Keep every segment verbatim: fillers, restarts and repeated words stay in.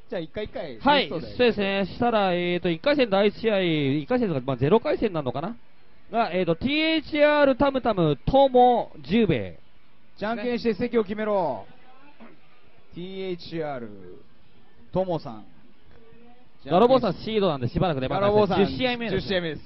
じゃあいっかいいっかいはい、 そうそうですね。したら、えーと、いっかい戦だいいち試合、いっかい戦とか、まあ、ゼロかい戦なのかなが、えーと、ティーエイチアール タムタム、トモ、ジューベイ。 じゃんけんして席を決めろ。 ティーエイチアール トモさん、 ガロボーさんシードなんでしばらく出番ないです。じゅっ試合目です、ね、 じゅっ試合目です。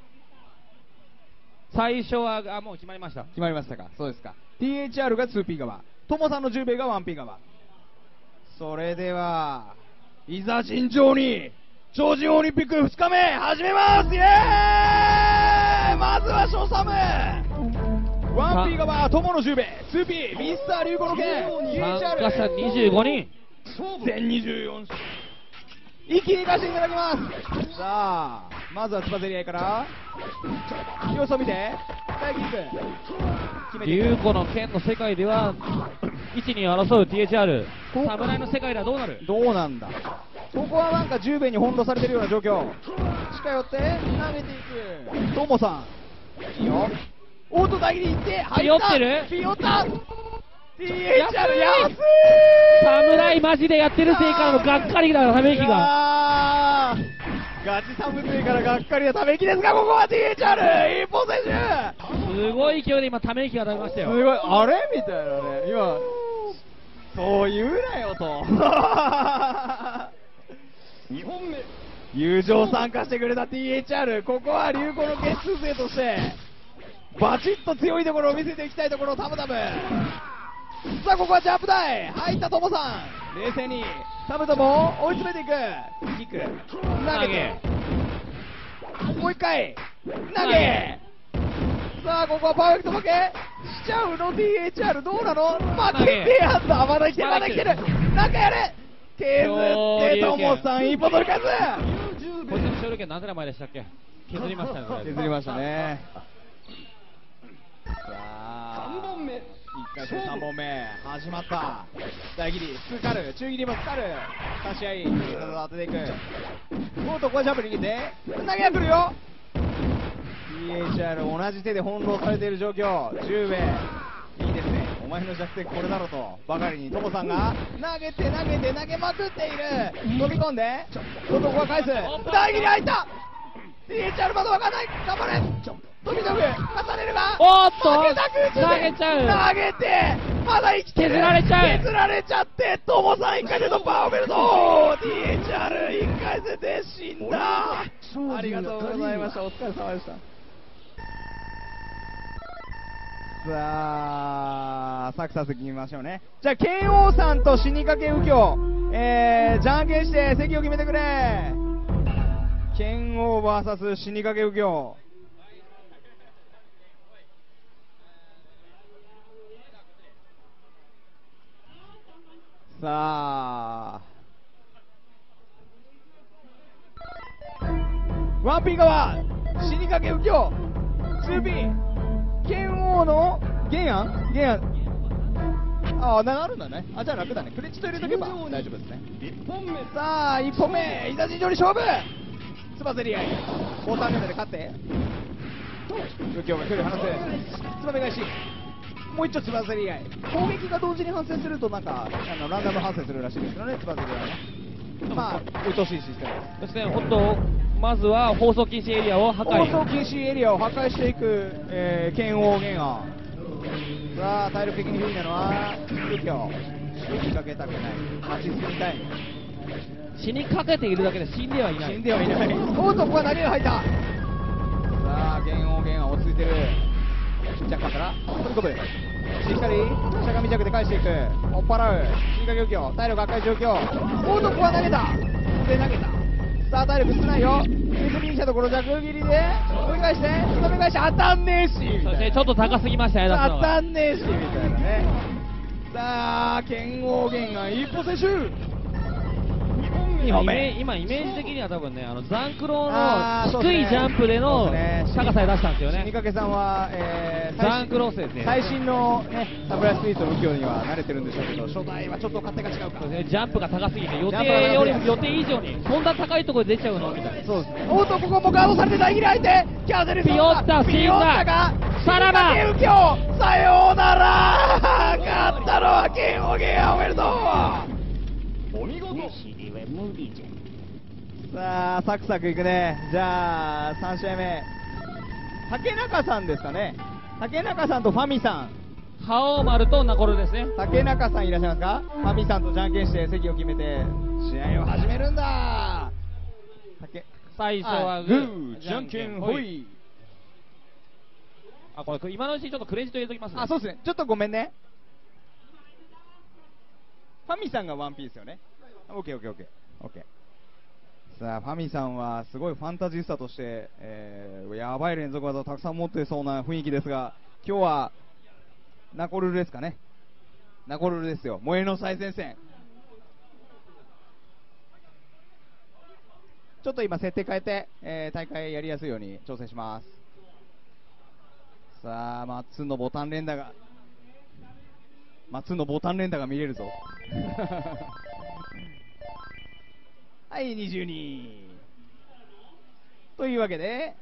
最初はあもう決まりました。 決まりましたか。そうですか。 ティーエイチアール が ツーピー 側、トモさんのじゅうべいが ワンピー 側。それではいざ尋常に超人オリンピックふつかめ始めます。イエーイ。まずは初サム ワンピー 側、トモのじゅうべい、 ツーピー ミスター龍子の剣、 参加者にじゅうごにん、 全にじゅうよん試合一気に行かせていただきます。さあまずはつばぜり合いから様子を見て大キック決めていく。 龍子の剣の世界ではいちに争う ティーエイチアール、 侍の世界ではどうなる。 どうなんだ。ここはなんかじゅうべいに翻弄されてるような状況。近寄って投げていくトモさん、いいよ。オート大切りいって入った。 ピヨってる。 ピヨった。 ティーエイチアール 安い。 侍マジでやってるせいからのがっかりだ、ため息が。 ガチ寒いからがっかりなため息ですが、ここは ティーエイチアール 一歩選手、 すごい勢いで今ため息が出ましたよ。 すごい、あれみたいなね、今そう言うなよとにほんめ友情参加してくれた ティーエイチアール、 ここは流行の結集生としてバチッと強いところを見せていきたいところ。タムタム、さあここはジャンプ台入ったトモさん、冷静にタムタムを追い詰めていく。キック投げもう一回投げ。さあここはパーフェクト負けしちゃうの。 ティーエイチアール どうなの。負けてやんだ。まだ来てるまだ来てる。なんかやれ削ってトモさん一歩取り返す。 こいつの勝利権何年前でしたっけ。削りましたね。 削りましたね。さあさんぼんめ、いっかい戦さんぼんめ始まった。大切りスカル、中切りもスカル、差し合い当てていく。もうとこはジャンプ握って投げが来るよ。 ティーエイチアール 同じ手で翻弄されている状況。じゅうべいいいですね、お前の弱点これだろとばかりにトモさんが投げて投げて投げまくっている。飛び込んでここは返す。大切り入った。 ティーエイチアール まだ分かんない。頑張れ飛び飛ぶ重ねるが、 おっと投げた空中で投げちゃう。 投げてまだ生きてる。 削られちゃう。 削られちゃってトモさんいっかい戦突破おめでとう。 ティーエイチアール いっかい戦で死んだ。ありがとうございました。お疲れ様でした。さあサクサクいきましょうね。じゃあ剣王さんと死にかけ右京、えー、じゃんけんして席を決めてくれ。剣王 ブイエス 死にかけ右京。さあワンピー側死にかけ右京 ツーピー 剣王の原案原案ああ、なるんだね。あ、じゃあ楽だね。クレジット入れとけば大丈夫ですね。いっぽんめ、さあいっぽんめ、いざ尋常に勝負。つばぜり合い交換レベルで勝って右京が距離離す。つばめ返しもう一丁つばぜり合い。攻撃が同時に反省するとなんかあのランダム反省するらしいですけどね、つばぜり合いね。まあうとしいシステムですね。本当まずは放送禁止エリアを破壊。 放送禁止エリアを破壊していく、えー、剣王原案。さあ体力的に不利なのは右京。死にかけたくない。勝ち進みたい。 死にかけているだけで死んではいない。 死んではいない。おっとここは投げが入った。さあ剣王原案落ち着いてる。ジャッカーから飛び込む。しっかりしゃがみ弱で返していく。追っ払う死にかけ右京。体力赤い状況。おっとここは投げた。で投げた。さあ体力少ないよ。削りにしたところ弱切りで追い返してつばめ返し当たんねえしみたいな。 ちょっと高すぎましたね。 当たんねえしみたいなね。さあ剣王原案一歩選手にほんめ。 今イメージ的には多分ね、あのザンクロの低いジャンプでの高さで出したんですよね。 死にかけさんは、えー、 ザンクロースですね。 最新のねサプライスピードの右京には慣れてるんでしょうけど、初代はちょっと勝手が違うか。 そうですね、ジャンプが高すぎて予定より予定以上にそんな高いところで出ちゃうのみたいな。 そうですね。おっとここもガードされて大切り相手キャーゼルピヨッタピヨッタがさらば右京さようなら。勝ったのは剣王原案おめでとう。 シリは無理じゃ。 さあサクサクいくね。じゃあさん試合目、竹中さんですかね。竹中さんとファミさん。 覇王丸とナコルですね。 竹中さんいらっしゃいますか。ファミさんとじゃんけんして席を決めて試合を始めるんだ。竹最初はググーーじゃんけんほい。 あ、これ今のうちにちょっとクレジット入れときますね。 あ、そうですね。ちょっとごめんね。ファミさんがワンピースよね。オッケーオッケーオッケーオッケー。さあファミさんはすごいファンタジスタとして、えー、やばい連続技をたくさん持ってそうな雰囲気ですが、今日はナコルルですかね。ナコルルですよ。萌えの最前線。ちょっと今設定変えて、えー大会やりやすいように調整します。さあマッツンのボタン連打がマッツンのボタン連打が見れるぞ。はいにじゅうにというわけで、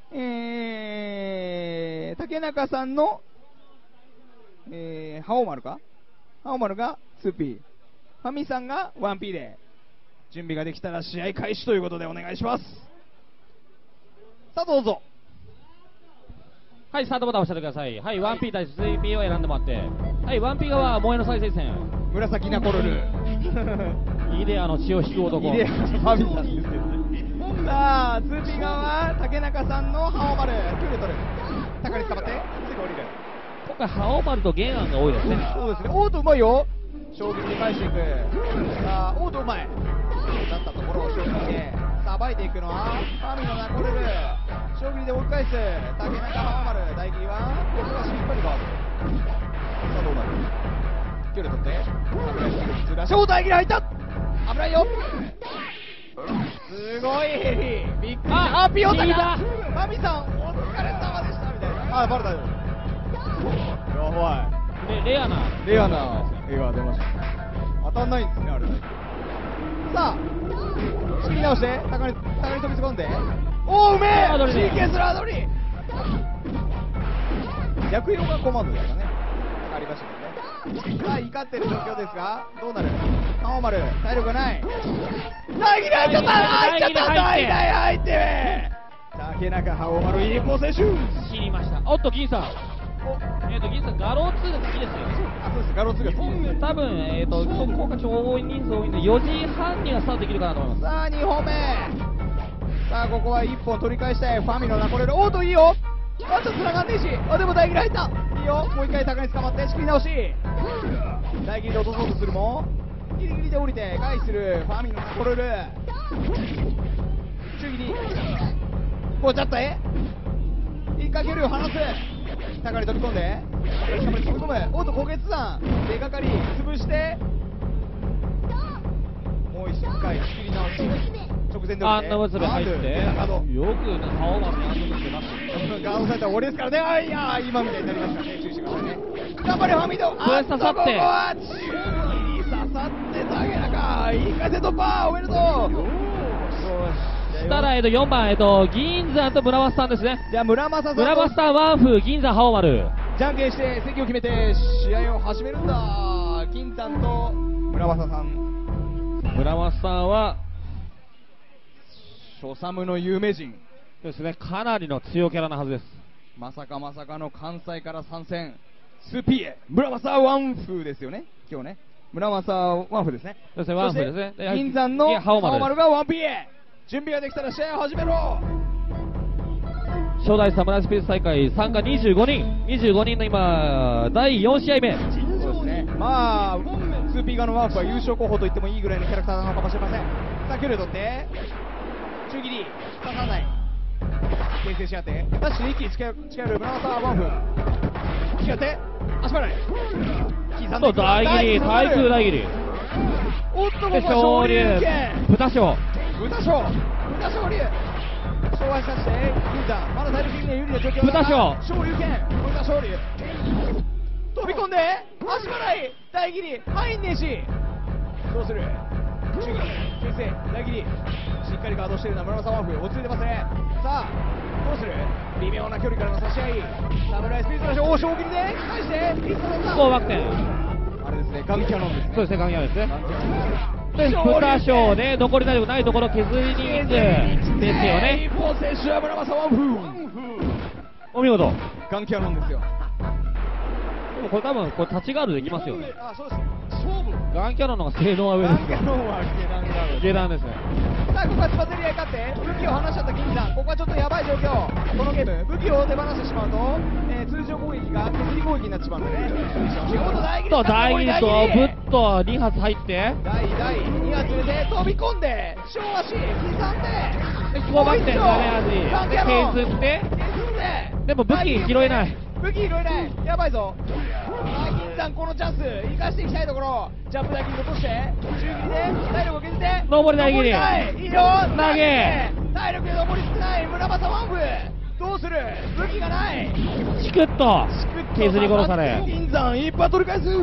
えー、竹中さんの、えー、ハオマルかハオマルが ツーピー、 ファミさんが ワンピー で準備ができたら試合開始ということでお願いします。さあどうぞ。 はい、スタートボタン押してください。はい、ワンピー 対 ツーピー を選んでもらって、はい、ワンピー 側は萌えの再生線。 紫ナコルル。 イデアの血を引く男。 イデアのファミさんですけどね。さあ ツーピー 側は竹中さんのハオマル、キューレ取る。高に捕まってすぐ降りる。 今回覇王丸とゲンアンが多いですね。 そうですね。オートうまいよ。将棋で返していく。さあオートうまい。だったところを将棋でさばいていくのはファミのナコルル。将棋で追い返す竹中ハオマル。大義は横足引っ張りガード。さあどうなる。キューレ取って危ないすぐショー大義入った。危ないよ。すごいヘリびっくり。ああピオタがマミさんお疲れ様でしたみたいな。あバレたよ。やばで、レアな。 い。レアな絵が出ました。当たんないんですねあれ。さあ仕切り直して高に高に飛び突っ込んで、おおうめえ シーケー スラードリー。逆用がコマンドですかね。ありましたけどね。さあ怒ってる状況ですがどうなる。ハオマル体力がない。大義で入っちゃった。入っちゃった。大義入って竹中ハオマルいいポセッション。 知りました。おっと銀さん。えっ、ー、と銀さんガローツーが好きですよ。 あそうですガローツーが好きです。 多分えっ、ー、と今回超多い人数多いんでよじはんにはスタートできるかなと思います。 さあにほんめ。さあここはいっぽん取り返したいファミのナコレル。おーといいよ。あちょっと繋がんねえし。あでも大義で入った。いいよ。もう一回高に捕まって仕切り直し。大義で落とそうとするもギリギリで降りて返するファミのナコレル。中切りもうちょっとえ一回距離を離す。高に飛び込んでしかも飛び込む。おっと虎穴山出がかり潰してもう一回仕切り直し直前で降りてアンド娘入ってガードよくね覇王丸にアンド娘出ました。 ガードされたら終わりですからね。あいやー今みたいになりますからね。注意してくださいね。頑張れファミド。 これ刺さってあっとここは中に刺さって竹中いい風突破おめでとう。 したら、えっと、よんばん、えっと、銀山と村松さんですね。 じゃあ村正さん村松さん、ワンフ、銀山、覇王丸。 じゃんけんして席を決めて試合を始めるんだ。金さんと村正さん。 村松さんは、 ショサムの有名人ですね、かなりの強キャラなはずです。 まさかまさかの関西から参戦。スーピーエ村正ワンフですよね今日ね。村正ワンフですね。 そうですね、ワンフですね。 で銀山の覇王丸丸がワンピーエ準備ができたら試合を始めろ。 初代サムライスペース大会参加にじゅうごにんにじゅうごにんの今だいよん試合目。 そうですね。まあ ツーピー 側のワーフは優勝候補と言ってもいいぐらいのキャラクターなのかもしれません。さあ距離を取って中切り刺さない牽制し合ってダッシュで一気に近寄近寄る村正ワンフ近寄って足払い刻んで大切り対空大切りおっとここでは昇竜豚将豚将豚昇竜昭和したして銀山まだ体力的には有利な状況だ豚将昇竜剣豚昇竜飛び込んで足払い大切り入んねえしどうする中切り牽制大切りしっかりガードしてるのは村正ワンフ落ち着いてますね。さあどうする微妙な距離からの差し合いサムライスピードの勝負将棋で返してピットのここバック転あれですねガンキャノンですね。 そうですね、ガンギャですね。 ガンキャノンでに章で残りないないところ削りに行くですよね。 一方選手は村正ワンフー。 お見事。 ガンキャノンですよ。 でもこれ多分これ立ちガードできますよね。 あ、そうです。勝負。 ガンキャノンの方が性能は上ガンキですよ。 ャノンは下段だろう。 下段ですね。 さあ、ここはつばぜり合い勝って武器を離しちゃった銀さん、ここはちょっとやばい状況。このゲーム武器を手放してしまうと、えー、通常攻撃が削り攻撃になってしまうんでね。仕事大切と大義とぶっとに発入って第第に発入れて飛び込んで小足刻んででごばってんだね味でガンキャノン削って削ってでも武器拾えない。 武器拾えないやばいぞ。あー銀さんこのチャンス生かしていきたいところ。ジャンプ大義落として中切りで体力を削って上り大義いいよ投げ体力で残り少ない村正ワンフどうする武器がないチクッと削り殺され銀山一発取り返す。さ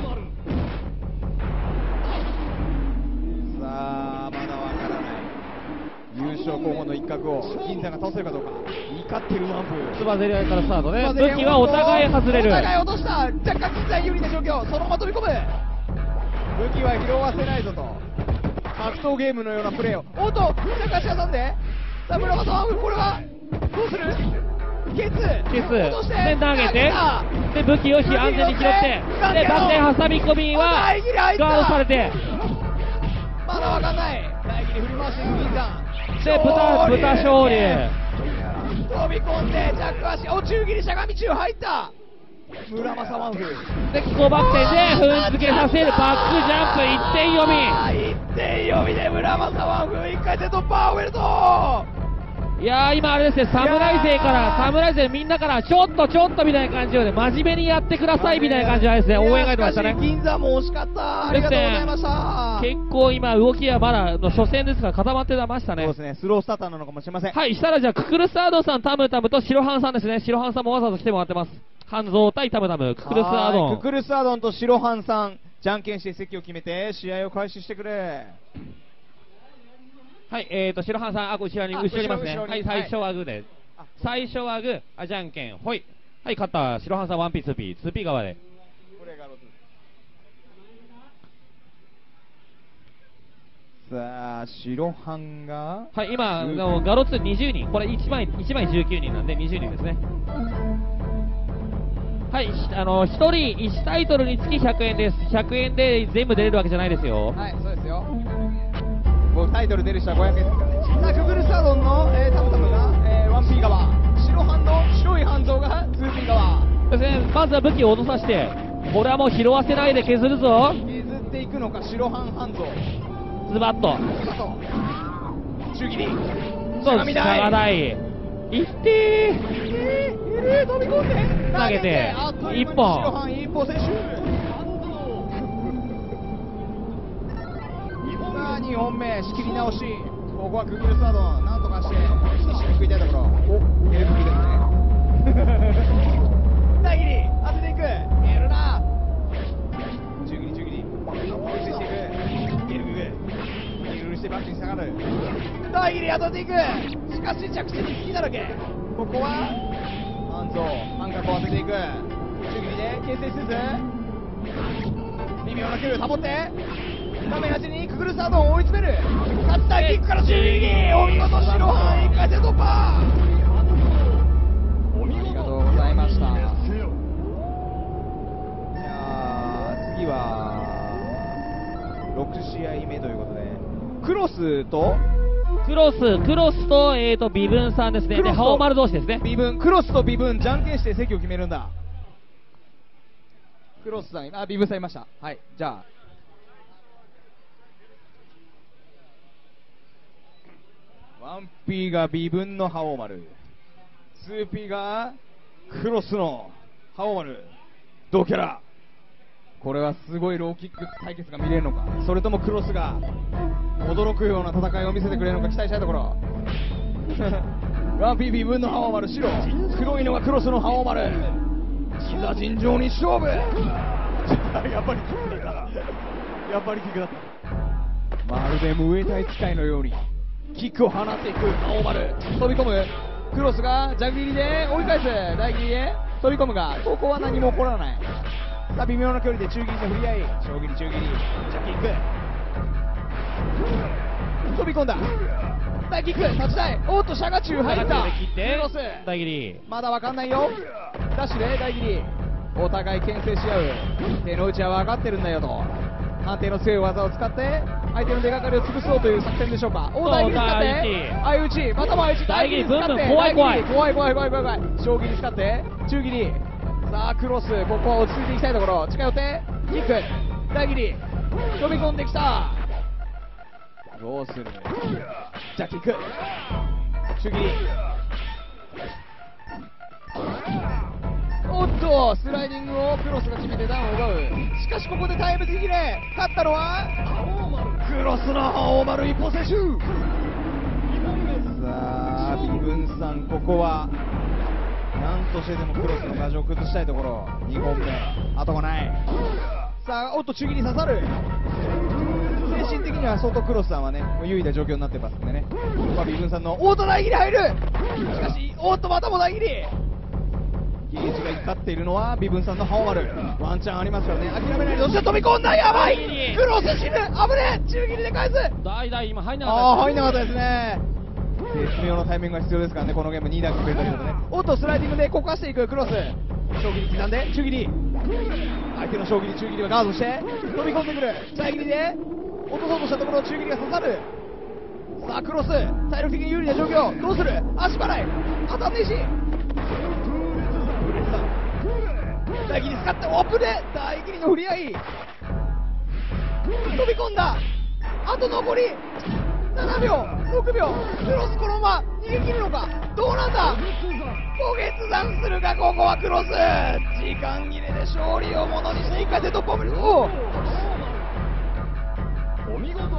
あまだわからない優勝候補の一角を銀山が倒せるかどうか。怒ってるワンフつばぜり合いからスタートね。武器はお互い外れる。 お互い落とした若干銀山有利な状況。そのまま飛び込む武器は拾わせないぞと格闘ゲームのようなプレーをおっと若干足挟んでさあ村正ワンフこれはどうするケツケツ落としてで投げてで武器をし安全に拾ってでバッテン挟み込みは大義に入ったガードされてまだわかんない大義に振り回していく銀山で豚豚勝利飛び込んでジャック足お中切りしゃがみ中入った村正ワンフで気候バッテンで踏んづけさせるバックジャンプいってん読みいってん読みで村正ワンフいっかい戦突破おめでとう。 いやー今あれですね侍勢から侍勢みんなからちょっとちょっとみたいな感じで真面目にやってくださいみたいな感じでですね応援が出ましたね。 銀座も惜しかったありがとうございました結構今動きはまだの初戦ですから固まってましたね。 そうですねスロースターターなのかもしれません。 はいしたらじゃあククルスアードンさんタムタムと白ハンさんですね。白ハンさんもわざわざ来てもらってます。ハンゾー対タムタムククルスアードンククルスアードンと白ハンさんじゃんけんして席を決めて試合を開始してくれ。 はい、えーと、白羽さん、あ、後ろに、 あ後ろにいますね。 後ろにはい、最初はグーで。最初はグー、あ、じゃんけん、ほい。はい、勝った、白羽さん、ワンピー、ツーピー、ツーピー側で。 これがロス。さあ、白ハンが。 はい、今、あのガロツにじゅうにん、これいちまい、いちまいじゅうきゅうにんなんで、にじゅうにんですね。はい、あの、ひとりいちタイトルにつきひゃくえんです。ひゃくえんで全部出れるわけじゃないですよ。 はい、そうですよ。もうタイトル出る人はごひゃくえんですからね。さあ、ククルスアードンの、えー、タムタムが、えー、ワンピー側、白ハンの白い半蔵がツーピー側。 ですね、まずは武器を落とさせて、これはもう拾わせないで削るぞ。 削っていくのか、白ハン半蔵。 ズバッと。 ズバッと。中切り。 そう、 ししゃがない。いってー。 えー、えー、飛び込んで。 投げてあっという間に一本白ハン一本選手。さあにほんめ仕切り直し。ここはククルスアードンなんとかして必死に食いたいところ。お、エルフキですね。大切り当てていく。やるな。中切り中切り。追いついていく。ゲルググ。ゲルググしてバックに下がる。大切り当てていく。しかし着地に隙だらけ。ここは半蔵半角を当てていく。中切りで形成しつつ微妙な距離を保って画面端にククルスアードンを追い詰める。勝ったキックから中切り。お見事白ハンいっかい戦突破。ありがとうございました。いやー次はろく試合目ということでクロスとクロス、クロスと、えーと、微分さんですね。で、ハオマル同士ですね。 微分、クロスと微分、じゃんけんして席を決めるんだ。クロスさん、あ、微分さんいました。はい、じゃあ。ワンピーが微分のハオマル。ツーピーがクロスのハオマル。同キャラ。これはすごいローキック対決が見れるのか、それともクロスが驚くような戦いを見せてくれるのか期待したいところ。ワンピー微分のハオマル白、黒いのがクロスのハオマル。いざ尋常に勝負。やっぱりキックだったやっぱりキックだった。まるでムエタイ使いのようにキックを放っていくハオマル。飛び込むクロスがジャグ切りで追い返す。大切りで飛び込むがここは何も起こらない。さあ微妙な距離で中切りの振り合い、小切り中切りジャッキック飛び込んだ。大キック立ちたい。おっと、シャガチュウ入った。 で切ってクロス大切り。 まだわかんないよ。ダッシュで大切り。お互い牽制し合う。手の内は分かってるんだよと。判定の強い技を使って相手の出がかりを潰そうという作戦でしょうか。お大切り使って相打ち、またも相打ち、 大切り使ってブンブン怖い怖い怖い怖い怖い怖い怖い。将棋に使って中切り。さあクロス、ここは落ち着いていきたいところ。近寄ってキック大切り飛び込んできた。どうする。じゃあキック中切り。おっとスライディングをクロスが決めてダウンを奪う。しかしここでタイム的で勝ったのはクロスの大丸一歩選手。さあビブンさん、ここは何としてでもクロスの牙城を崩したいところ。にほんめ後がない。さあおっと中切り刺さる。精神的には相当クロスさんはねもう優位な状況になってますんでね。ここはビブンさんのおっと大切り入る。しかしおっとまたも大切り。ゲージが光っているのはビブンさんのハオマル。ワンチャンありますよね。諦めないで。どうして飛び込んだ。やばいクロス死ぬ。危ねえ。中切りで返す。 大大今入んなかああった入んなかったですね。絶妙なタイミングが必要ですからね、このゲームにだけくれたりとかね。おっとスライディングでこかしていくクロス。将棋に刻んで中切り。相手の将棋に中切りはガードして飛び込んでくる。大切りで落とそうとしたところ中切りが刺さる。さあクロス体力的に有利な状況。どうする。足払い当たんねえし。大切り使ってオープンで大切りの振り合い。飛び込んだ。あと残りななびょうろくびょう。クロスこのまま逃げ切るのか。どうなんだ。ご決断するか。ここはクロス時間切れで勝利をものにしていっかい戦突破を見る。おお見事。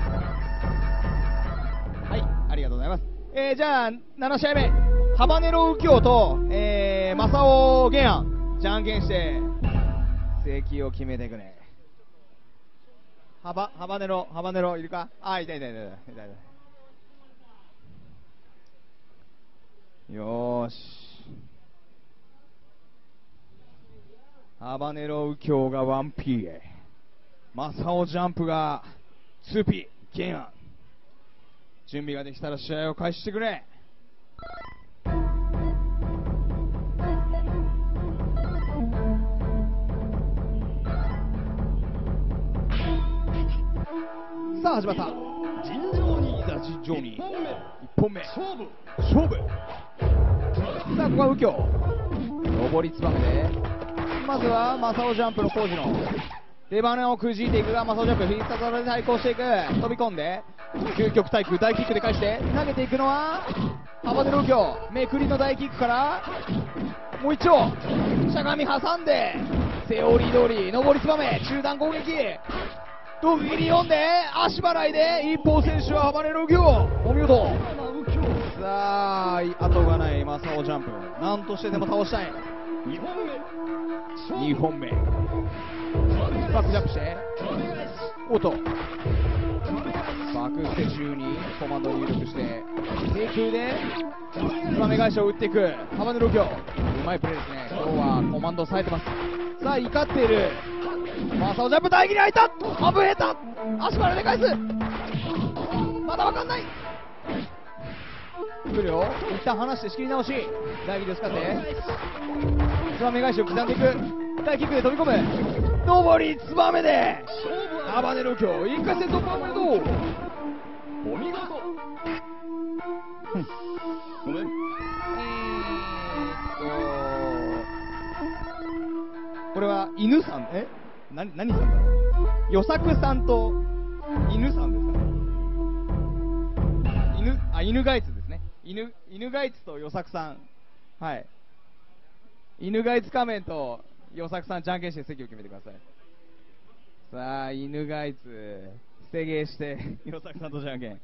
はいありがとうございます。えー、じゃあなな試合目ハバネロ右京と、えー、マサオゲンアンじゃんけんして席を決めていくね。ハバハバネロハバネロいるか。あいたいたいたいたいたいた。よーしハバネロ右京が ワンピー へ、マサオジャンプが ツーピー ゲンアン。準備ができたら試合を開始してくれ。さあ始まった。尋常にいざ尋常にいっぽんめ勝負勝負。さあここは右京上りつばめでまずはマサオジャンプの工事の出花をくじいていくが、マサオジャンプ必殺技で対抗していく。飛び込んで究極対空大キックで返して投げていくのはハバネロ右京。めくりの大キックからもう一丁しゃがみ挟んでセオリー通り上りつばめ中段攻撃毒斬り読んで足払いで一方選手はハバネロ右京。お見事。さあ後がないマサオジャンプ。なんとしてでも倒したい。にほんめにほんめバックジャンプしておっとバックステ中にコマンドを入力して低空でつばめ返しを打っていくハバネロ右京。うまいプレーですね。今日はコマンドを冴えてます。さあ怒っているマサオジャンプ。大切り開いた。ハブヘタ足払いで返す。まだわかんない。来るよ。一旦離して仕切り直し大切りを使ってつばめ返しを刻んでいく。大キックで飛び込む上りつばめでハバネロ右京いっかい戦突破おめでとう。お見事。ごめん。えーっとこれは犬さんえな何さんだろう。与作さんと犬さんですかね。犬あ犬ガイツですね。犬犬ガイツと与作さん。はい犬ガイツ仮面と与作さんじゃんけんして席を決めてください。さあ犬ガイツ捨て芸して与作さんとじゃんけん。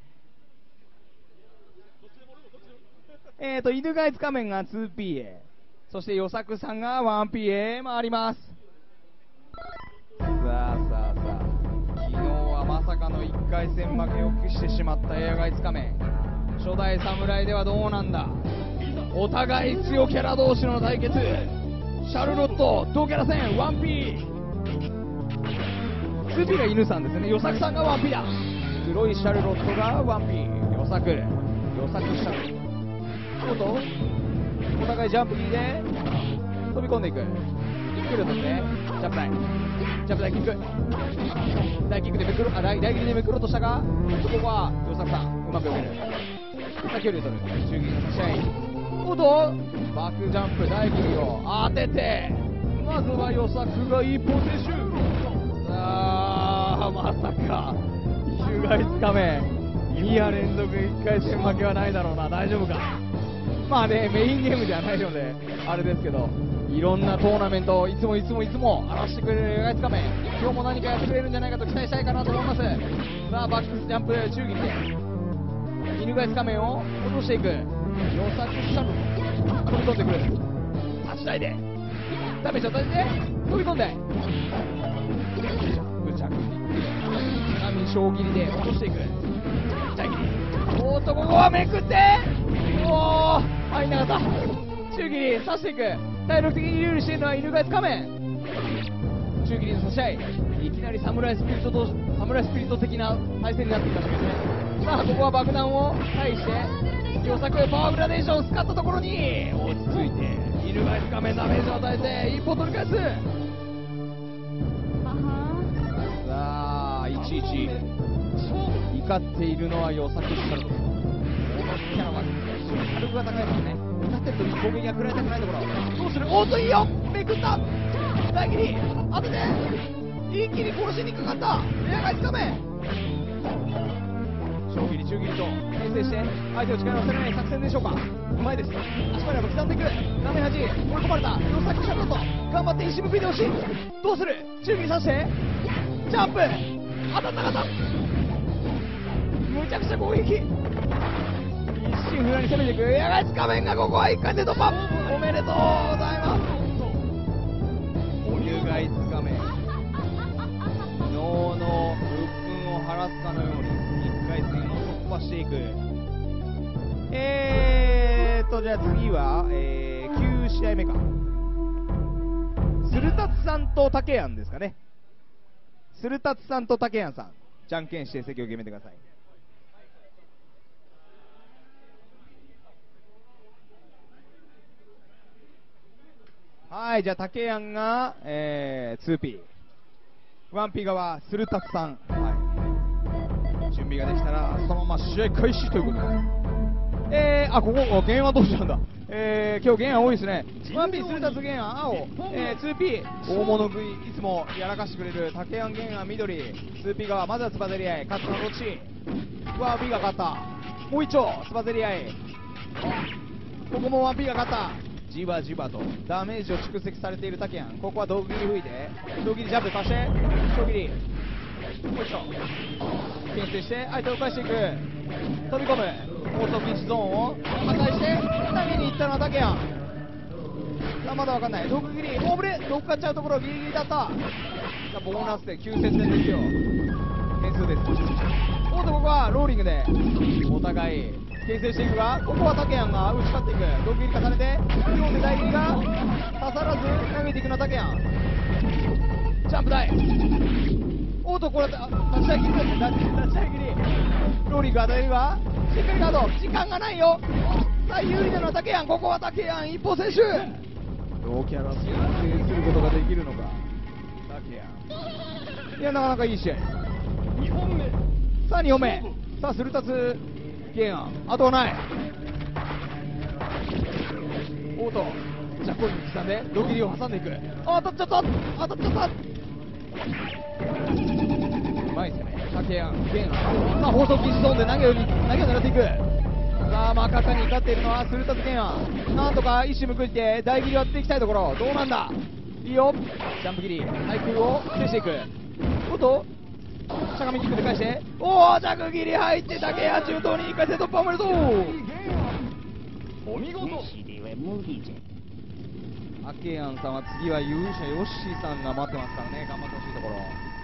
えーと犬ガイツ仮面が ツーピー へ、そして与作さんが ワンピー へ回ります。さあさあさあ昨日はまさかのいっかい戦負けを喫してしまったエアガイツ仮面。初代侍ではどうなんだ。お互い強キャラ同士の対決。シャルロット同キャラ戦 ワンピー ツーピー が犬さんですね。与作さんが ワンピー だ。 黒いシャルロットがワンピー予作予作シャルロットお互いジャンプ切りで飛び込んでいくキック力を取ってジャンプ台ジャンプ台キック大キックでめくろあ大大切りでめくろうとしたがそこは予作さんうまくよけるさ距離を取る中銀の差し合いおっとバックジャンプ大切りを当ててまずは予作が一歩接種さあまさかヒューガイつかめに夜連続いっかい戦負けはないだろうな大丈夫かまあねメインゲームではないのであれですけどいろんなトーナメントをいつもいつもいつも荒らしてくれるヒューガイつかめ今日も何かやってくれるんじゃないかと期待したいかなと思いますさあバックスジャンプ中銀で犬ガイつかめを落としていく予作シャル飛び込んでくる立ち台でダメージを与えて飛び込んで無着波小切りで落としていく大切りおーっとここはめくっておお入んなかった中切り刺していく体力的に有利しているのは犬飼つかめ中切りの差し合いいきなりサムライスピリットとサムライスピリット的な対戦になってきましたけどねさあここは爆弾を対して予作パワーグラデーションを使ったところに落ち着いて犬飼つかめダメージを与えて一歩取り返すさあいちいち怒っているのは予作シャルトこのキャラは火力が高いからね怒ってると攻撃が食らいたくないところどうするおっといいよめくった大切り当てて一気に殺しにかかったレアがつかめ小切り中切りと牽制して相手を力を寄せない作戦でしょうかうまいです足場にも刻んでいく画面端追い込まれた予作シャルト頑張って一矢報いてほしいどうする中切りさしてジャンプ当たったかったむちゃくちゃ攻撃一心不乱に攻めていく野外つかめんがここはいっかいで突破おめでとうございます野外つかめ昨日の鬱憤を晴らすかのようにいっかい戦を突破していくえーっとじゃあ次は、えー、きゅう試合目か鶴達さんと竹谷ですかね鶴達さんと竹谷さんじゃんけんして席を決めてくださいはい、じゃあ竹谷が、えー、ツーピー ワンピー 側鶴達さん、はい、準備ができたらそのまま試合開始ということでえー、あ、ここ、原案どうしたんだえー、今日原案多いですね ワンピー 鶴達原案青、えー、ツーピー 大物食いいつもやらかしてくれる竹谷原案緑 ツーピー 側まずはつばぜり合い勝つのはどっちワンピー が勝ったもう一丁つばぜり合いここも ワンピー が勝ったじわじわとダメージを蓄積されている竹谷ここは道具切り吹いて道具切りジャンプさせて道具切りもう一度牽制して相手を返していく飛び込む高速禁止ゾーンを破壊して投げに行ったのは竹谷さあまだ分かんない道具切り大ブレ乗っかっちゃうところギリギリだったさあボーナスできゅうせつ戦ですよ点数ですおっとここはローリングでお互い牽制していくがここは竹谷が打ち勝っていく道具切り重ねて両手大切りが刺さらず投げていくのは竹谷ジャンプ台おっとこれ立ち上げ切り立ち上げ切りローリング与えるがしっかりガード時間がないよさあ有利なのは竹谷ここは竹谷一歩選手同キャラ制することができるのか竹谷いやなかなかいい試合にほんめさあにほんめさあ鶴達原案あとはないおっとジャッコインに刻んでロギリを挟んでいくあ当たっちゃった当たっちゃったうまいですね竹谷原案さあ放送禁止ゾーンで投げを投げを狙っていくさあ真っ赤っかに勝っているのは鶴達原案なんとか一矢報いて大切りを当てていきたいところどうなんだいいよジャンプ切り対空を制していくおっとしゃがみキックで返しておお着切り入って竹谷中東にいっかい戦突破おめでとうお見事竹谷さんは次は勇者ヨッシーさんが待ってますからね頑張ってほしいところ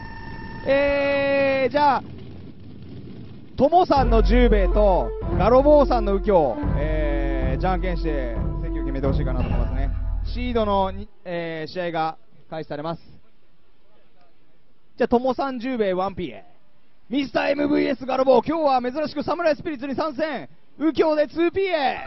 えー、じゃあともさんの十兵衛とガロボーさんの右京、えー、じゃんけんして席を決めてほしいかなと思いますねシードの、えー、試合が開始されますじゃあともさん十兵衛ワンピーミスター エムブイエス ガロボ、今日は珍しくサムライスピリッツに参戦。右京で ツーピー へ。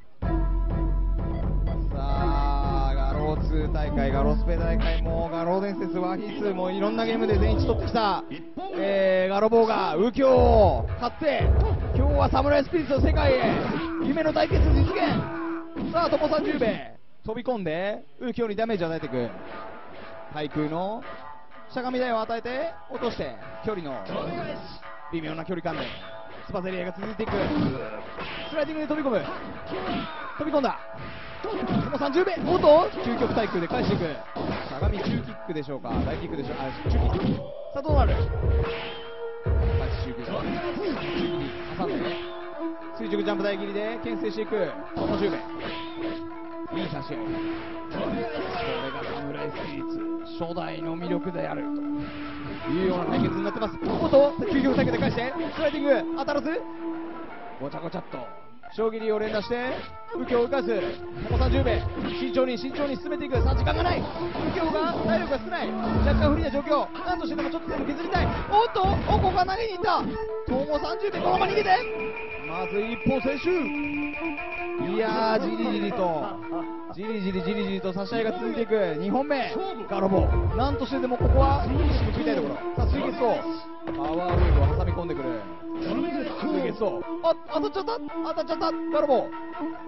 さあガロツー大会、ガロスペ大会もガロ伝説ワヒースもいろんなゲームで全一取ってきた、えー、ガロボが右京を勝って、今日はサムライスピリッツの世界へ夢の対決実現。さあ友さんじゅうべい飛び込んで右京にダメージを与えていく。対空のしゃがみ台を与えて落として距離の微妙な距離感でスパゼリアが続いていく。スライディングで飛び込む、飛び込んだ友さんじゅうべい、おっと究極対空で返していく。しゃがみ中キックでしょうか、大キックでしょう、あ中キック。さあどうなる、タッチ中キック中切り挟んで垂直ジャンプ台切りで牽制していく友じゅうべい、いい差し合い。これがサムライスピリッツ初代の魅力であるというような対決になってます。おっと究極対決で返してスライディング当たらず、ごちゃごちゃっと将棋を連打して右京を浮かす友さんじゅうべい、慎重に慎重に進めていく。さあ時間がない、右京が体力が少ない、若干不利な状況、なんとしてでもちょっとでも削りたい。おっとおこが投げに行った、友さんじゅうべいこのまま逃げて、まず一歩選手、いやーじりじりとじりじりじりじりと差し合いが続いていく。にほんめガロボ、なんとしてでもここはフィニッシュに食いたいところ。さあ水月とパワーウェーブを挟み込んでくる水月と、あ当たっちゃった当たっちゃったガロボ、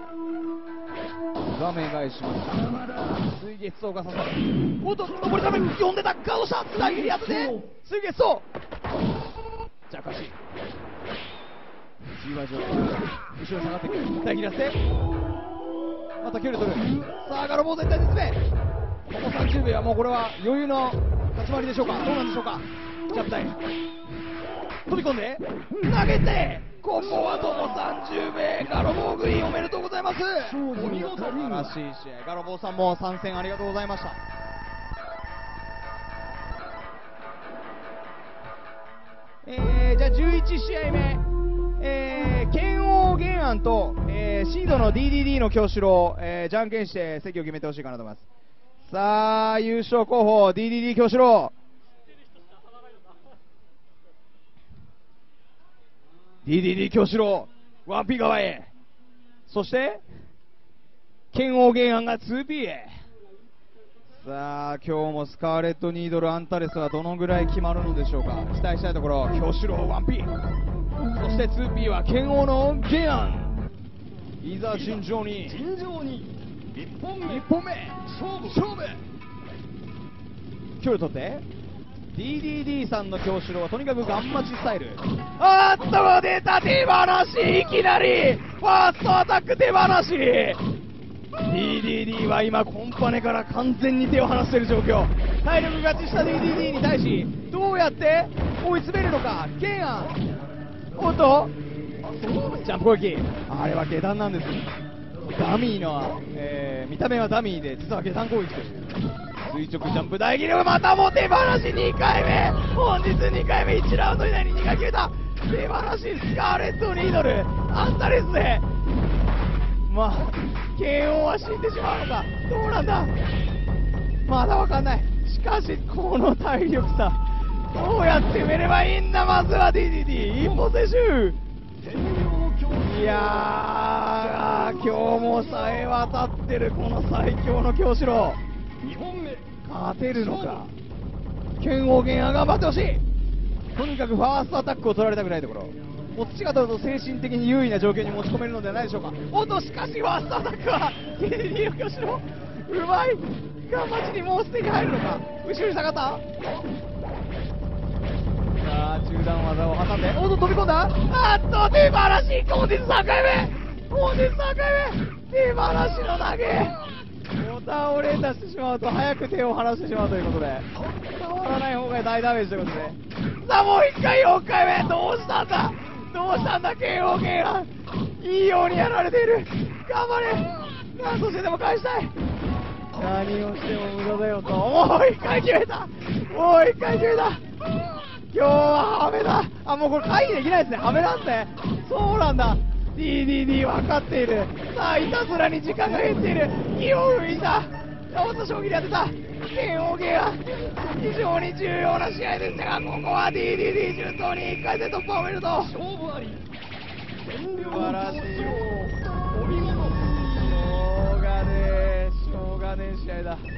画面返しました。水月とが刺さる、おっと登りため呼んでた、ガードした裏切り当てて水月とじゃかしじわじわ後ろに下がっていく、裏切らせてまた距離取る。さあガロボ絶対絶命、ここさんじゅうべいはもうこれは余裕の立ち回りでしょうか、どうなんでしょうか。ジャンプ台飛び込んで投げて、ここはともさんじゅうべいガロボグイーンおめでとうございます。お見事、素晴らしい試合、ガロボさんも参戦ありがとうございました。えー、じゃあじゅういちしあいめ、えー、剣王玄安と、えー、シードの ディーディーディー の京志郎、えー、じゃんけんして席を決めてほしいかなと思います。さあ優勝候補 ディーディーディー 京志郎、 ディーディーディー 京志郎ワンピー側へ、そして剣王玄安が ツーピー へ。さあ今日もスカーレット・ニードル・アンタレスはどのぐらい決まるのでしょうか、期待したいところ。京志郎 ワンピー、 そして ツーピー は剣王の玄安。いざ尋常に尋常にいっぽんめいっぽんめ勝負勝負、距離取って ディーディーディー さんの京志郎はとにかくガンマチスタイル。あーっと出た手放し、いきなりファーストアタック手放し。 ディーディーディー は今コンパネから完全に手を離している状況。体力勝ちした ディーディーディー に対しどうやって追い詰めるのか。玄安、おっとジャンプ攻撃、あれは下段なんです。ダミーの、えー、見た目はダミーで実は下段攻撃として垂直ジャンプ大切れ、またも手放しにかいめ、本日にかいめいちラウンド以内ににかい決めた。手放しスカーレット・ニードルアンタレスで、まあ剣王は死んでしまうのか、どうなんだ、まだわかんない。しかしこの体力差どうやって埋めればいいんだ。まずは ディーディーディー 一歩選手、いやー今日もさえ渡ってるこの最強の京志郎、 にほんめ勝てるのか。剣王玄安頑張ってほしい。とにかくファーストアタックを取られたくないところ、こっちが取ると精神的に優位な状況に持ち込めるのではないでしょうか。おっとしかしファーストアタックは ディーディーディー の京志郎うまい。ガンマチにもうすでに入るのか、後ろに下がった。さあ中段技を挟んで、おっと飛び込んだ、あっと手放し、本日さんかいめ本日さんかいめ手放しの投げ、ボタンを連打してしまうと早く手を離してしまうということで、触らない方が大ダメージということで、さあもういっかいよんかいめ、どうしたんだどうしたんだ剣王玄安、いいようにやられている、頑張れ、なんとしてでも返したい。何をしても無駄だよと、もういっかい決めた、もういっかい決めた。今日はハメだ。あ、もうこれ回避できないですね、ハメなんで。そうなんだ、 ディーディーディー 分かっている。さあいたずらに時間が減っている、気を吹いた、おっと将棋でやってた、 剣王芸は非常に重要な試合でしたが、ここは ディーディーディー 順当にいっかい戦突破をめると、 勝負あり全力素晴らしい。 お見事。 しょうがねえ、しょうがねえ試合だ。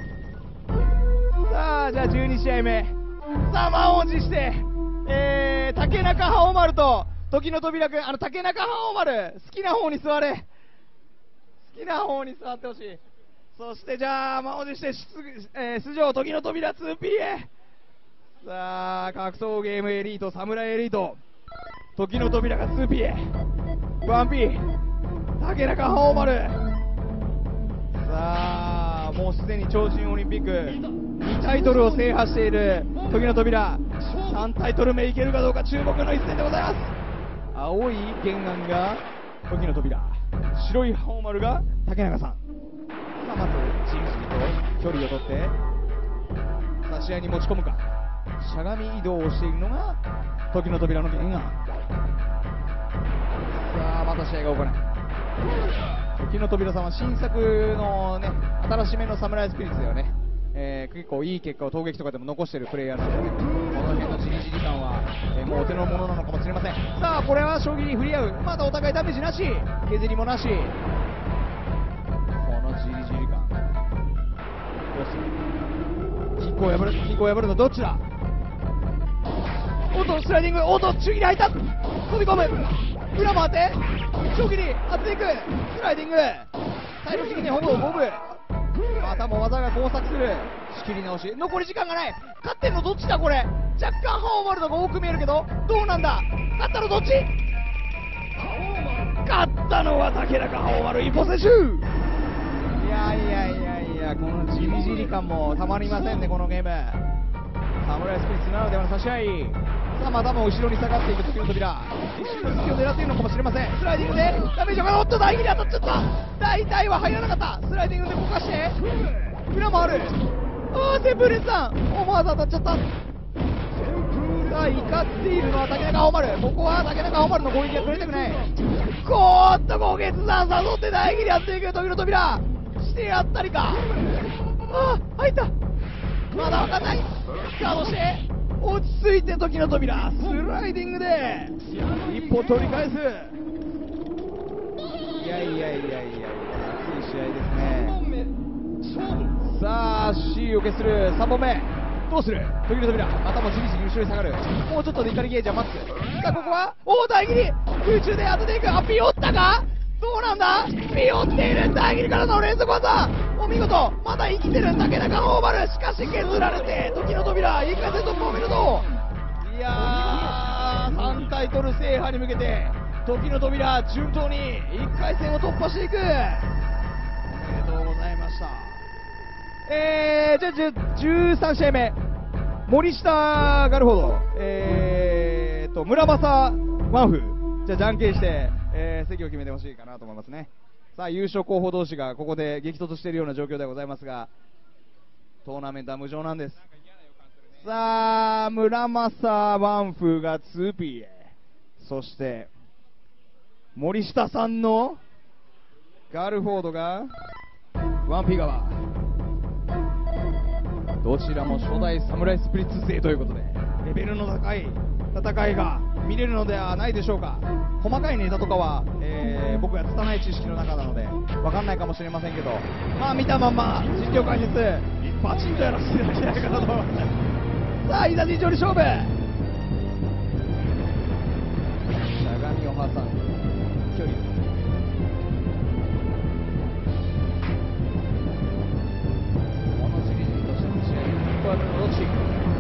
さあ、じゃあじゅうに試合目。さあ、満を持して、えー、竹中覇王丸と時の扉くん、あの竹中覇王丸、好きな方に座れ。好きな方に座ってほしい。そしてじゃあ、満を持して出、えー出場、時の扉 ツーピー へ。さあ、格闘ゲームエリート、侍エリート、時の扉が ツーピー へ。ワンピー、竹中覇王丸。さあ、もうすでに超人オリンピックにタイトルを制覇している時の扉、さんタイトル目いけるかどうか注目の一戦でございます。青い原案が時の扉、白い覇王丸が竹中さん。さあ、まずじりじりと距離を取ってさあ試合に持ち込むか。しゃがみ移動をしているのが時の扉の原案。さあ、また試合が行われる。時の扉さんは新作のね、新しめのサムライスピリッツだよね、えー、結構いい結果を闘撃とかでも残しているプレイヤーなので、ね、この辺のじりじり感は、えー、もうお手の物なのかもしれません。さあ、これは将棋に振り合う、まだお互いダメージなし、削りもなし、このじりじり感、どうする、キックを破る、キックを破るのどっちだ。おっと、スライディング、おっと、中切り入った、飛び込む、裏回って、将棋に当てていく、スライディング、体力的にほぼ五分、またも技が交錯する、仕切り直し、残り時間がない、勝ってんのどっちだこれ、若干覇王丸のが多く見えるけど、どうなんだ、勝ったのどっち。勝ったのは竹中覇王丸一歩選手。いやいやいやいや、このじりじり感もたまりませんね、このゲーム。サムライスピリッツならではの差し合い。さあ、またも後ろに下がっていく時の扉、一瞬の隙を狙っているのかもしれません。スライディングでダメージが、おっと、大切に当たっちゃった。大体は入らなかった。スライディングで動かして裏もある。ああ、テンプレスさん思わず当たっちゃった。さあ、怒っているのは竹中覇王丸。ここは竹中覇王丸の攻撃が取れたくない。こーっと高月山誘って大切にやっていく時の扉、してやったりか。ああ、入った。まだ分かんない。ガードして落ち着いて時の扉、スライディングで一歩取り返す。いやいやいやいやいや、熱い試合ですね。さあ、 C を消するさんぼんめ、どうする。時の扉、またもじりじり後ろに下がる。もうちょっとで怒りゲージはマックス。さあ、ここはおお、大切に空中で当てていく。あ、ピヨったか、どうなんだ、ピヨっている。大切にからの連続技、お見事、まだ生きてる竹中のオーバル。しかし削られて時の扉いっかい戦突破を見ると、いやー、さんタイトル制覇に向けて時の扉順当にいっかい戦を突破していく。おめでとうございました。えー、じゃあじゅうさん試合目、森下ガルフォード、えーと村正ワンフ、じゃあじゃんけんして、えー、席を決めてほしいかなと思いますね。さあ、優勝候補同士がここで激突しているような状況ではございますが、トーナメントは無情なんです。さあ、村正ワンフが ツーピー へ、そして森下さんのガルフォードがワンピー側、どちらも初代サムライスプリッツ勢ということで、レベルの高い戦いが見れるのではないでしょうか。細かいネタとかは、えー僕が拙い知識の中なので分かんないかもしれませんけど、まあ見たまんま実況解説バチンとやらせていただきたいかなと思います。さあ、いざ尋常に勝負。しゃがみを挟んで距離、このじりじりとした試合、こうやって戻してい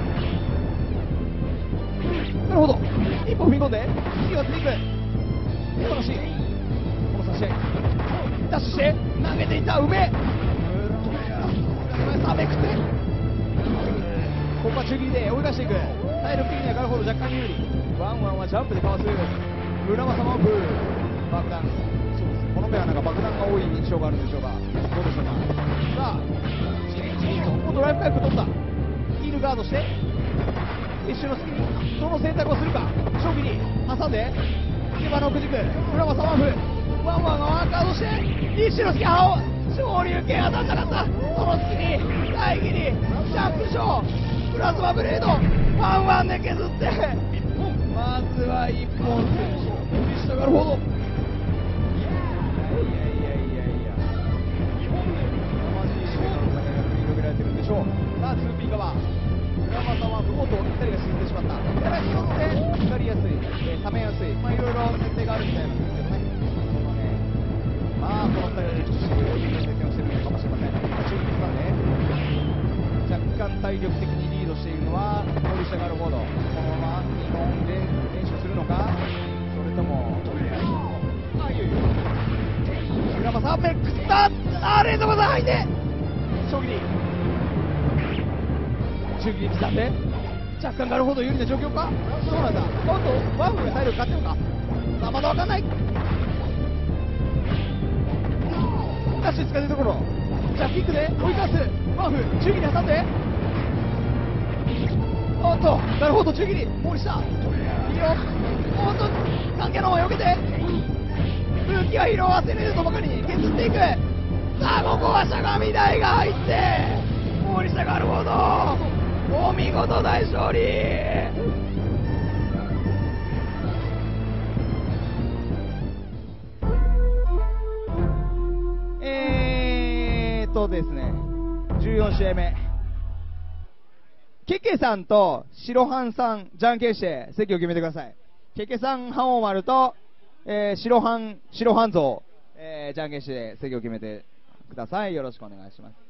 く。なるほど、一歩踏み込んで火を当てていく。素晴らしい。この差し合いダッシュして投げていった梅、うーんとね、さあめくって、ここは中切りで追い出していく。体力的にはガルフォード若干有利。ワンワンはジャンプでかわす。村正ワンフ爆弾、そうです、このペアなんか爆弾が多い印象があるんでしょうが、どうでしょうか。さあ、じりじりとドライブ回復取った。ヒールガードして一瞬の隙にどの選択をするか。将棋に挟んで牙のくじく村正ワンフ、ワンワンがワンカードして一瞬の隙、青昇竜拳当たんなかった。その次大義にシャンクショープラズマブレードワンワンで削ってまずはいっぽん選手下がるほど。いやいやいやいやいや生々しい戦いが繰り広げられてるんでしょう。さあ ツーピー 側村正は不幸と光が沈んでしまった。キャラによって光りやすい、えー冷めやすい、まあいろいろ設定があるみたいなんですけどね。まあこのふたりはちょっとしっかり設定をしてるのかもしれません。中立なんで若干体力的にリードしているのは森下ガルフォード。このまま日本で練習するのか、それともあいよいよ村正メックスだ。あーレーザー技入って将棋に中切り刻んで若干ガルフォード有利な状況か。そうなんだ。おっとワンフに入る勝ってるのか。さあまだ分かんない。ダッシュ使ってるところじゃあキックで追い返す。ワンフ中切り挟んでおっとガルフォード中切り森下いいよ。おっと関係の方避けて武器は拾わせれるとばかりに削っていく。さあここはしゃがみ台が入って森下ガルフォードお見事大勝利。えーっとですねじゅうよん試合目ケケさんと白半さんじゃんけんして席を決めてください。ケケさん半大丸と、えー、白半白半蔵、えー、じゃんけんして席を決めてください。よろしくお願いします。